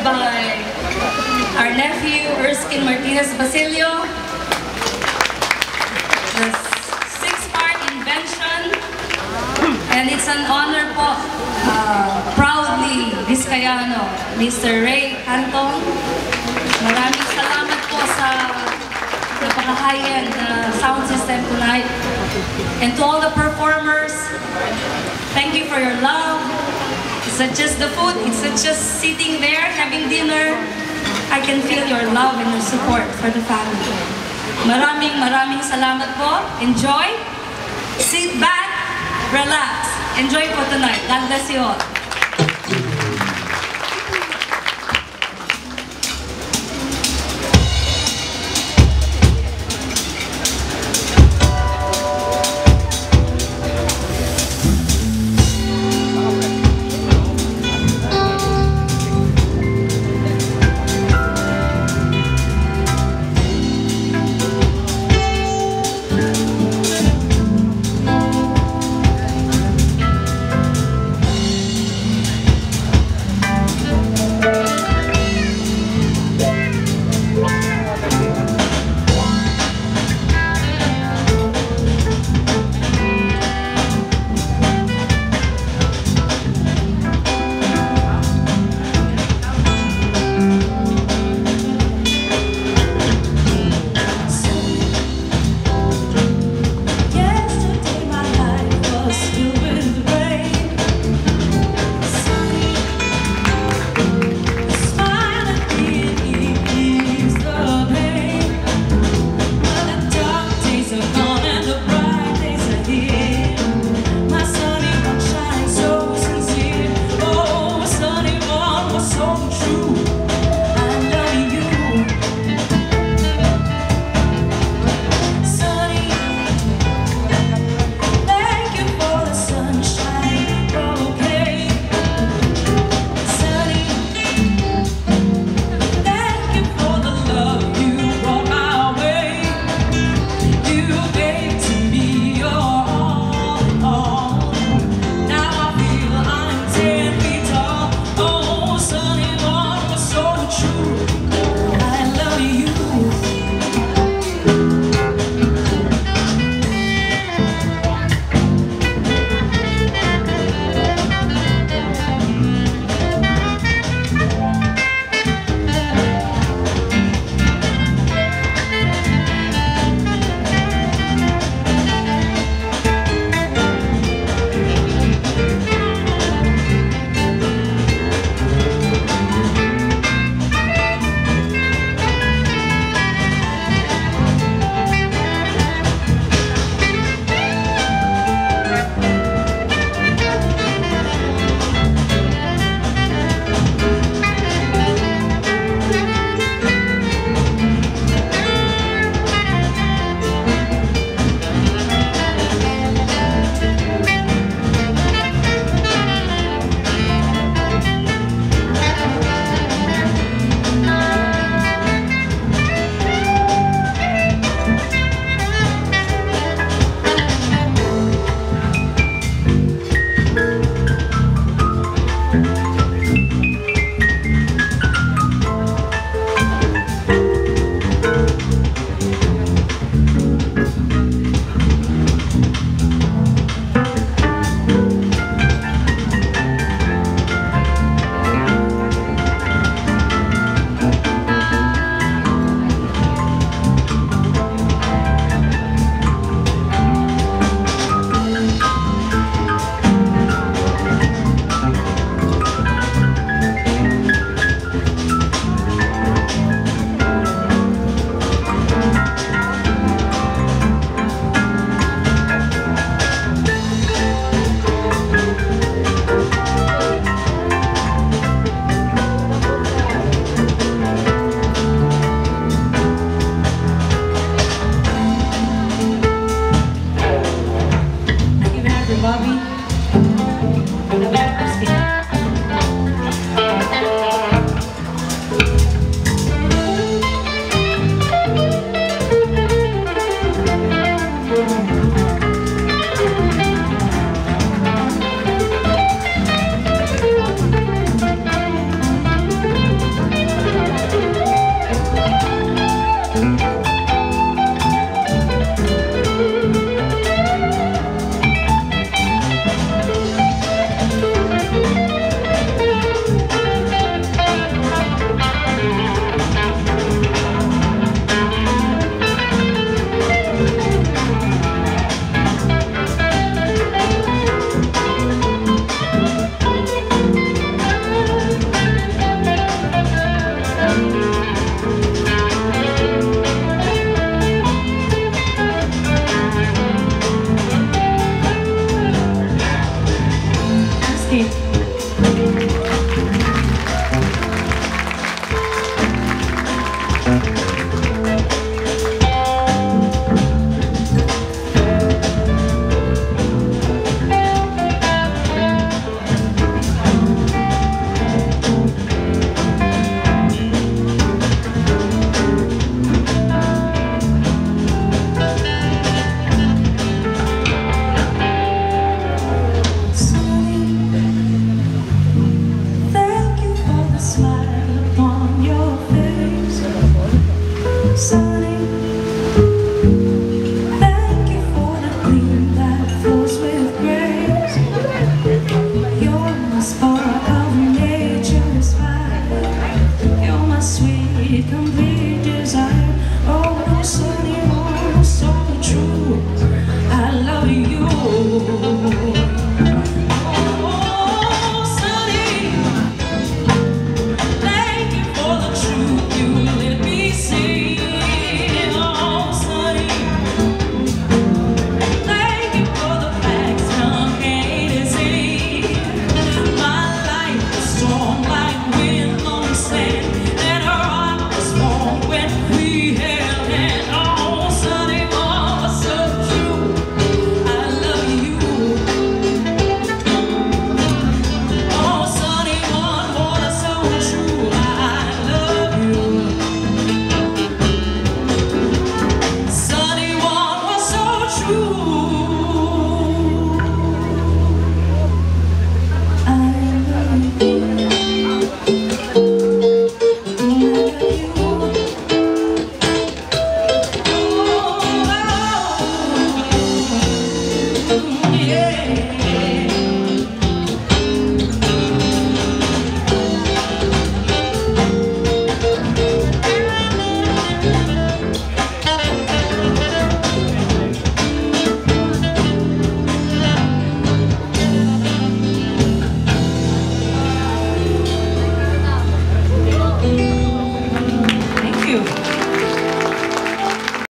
by our nephew, Erskine Martinez Basilio. The six-part invention. And it's an honor po, proudly Vizcayano, Mr. Ray Cantong. Maraming salamat po sa napaka-high-end sound system tonight. And to all the performers, thank you for your love. It's not just the food, it's not just sitting there having dinner. I can feel your love and your support for the family. Maraming salamat po. Enjoy. Sit back, relax. Enjoy po tonight. God bless you all. complete, complete desire. Oh, no, sunny, oh, so true. I love you. Oh, sunny, thank you for the truth you let me see. Oh, sunny, thank you for the facts come can't see. My life is storm like wind on the sand.